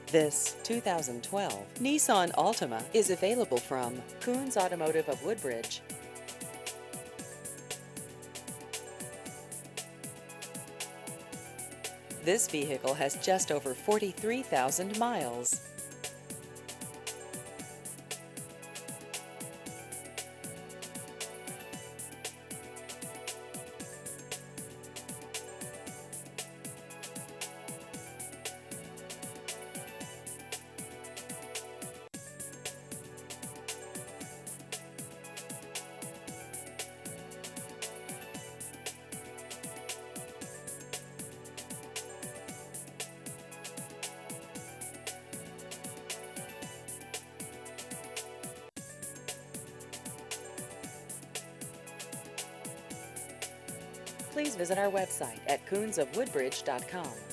This 2012 Nissan Altima is available from Koons Automotive of Woodbridge. This vehicle has just over 43,000 miles. Please visit our website at koonsofwoodbridge.com.